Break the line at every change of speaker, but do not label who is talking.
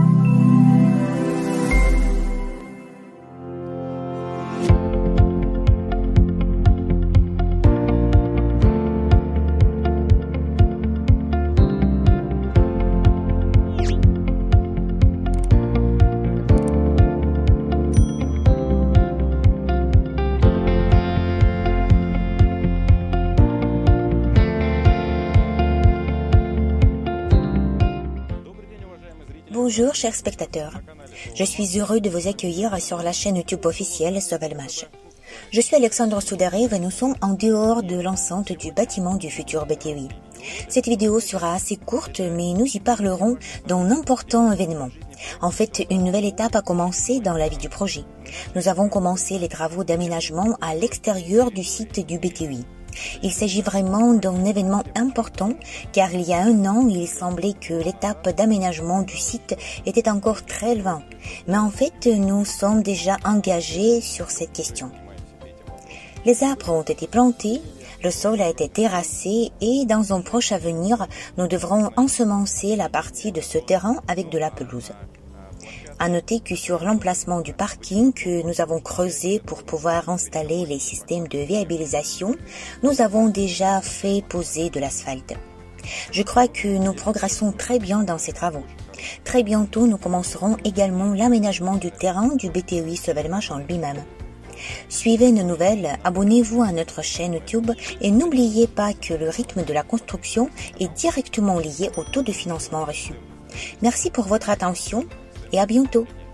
Bonjour chers spectateurs, je suis heureux de vous accueillir sur la chaîne YouTube officielle Sovelmash. Je suis Alexandre Soudarev et nous sommes en dehors de l'enceinte du bâtiment du futur BTI. Cette vidéo sera assez courte mais nous y parlerons d'un important événement. En fait, une nouvelle étape a commencé dans la vie du projet. Nous avons commencé les travaux d'aménagement à l'extérieur du site du BTI. Il s'agit vraiment d'un événement important car il y a un an, il semblait que l'étape d'aménagement du site était encore très loin. Mais en fait, nous sommes déjà engagés sur cette question. Les arbres ont été plantés, le sol a été terrassé et dans un proche avenir, nous devrons ensemencer la partie de ce terrain avec de la pelouse. À noter que sur l'emplacement du parking que nous avons creusé pour pouvoir installer les systèmes de viabilisation, nous avons déjà fait poser de l'asphalte. Je crois que nous progressons très bien dans ces travaux. Très bientôt, nous commencerons également l'aménagement du terrain du BTI Sovelmash en lui-même. Suivez nos nouvelles, abonnez-vous à notre chaîne YouTube et n'oubliez pas que le rythme de la construction est directement lié au taux de financement reçu. Merci pour votre attention et à bientôt.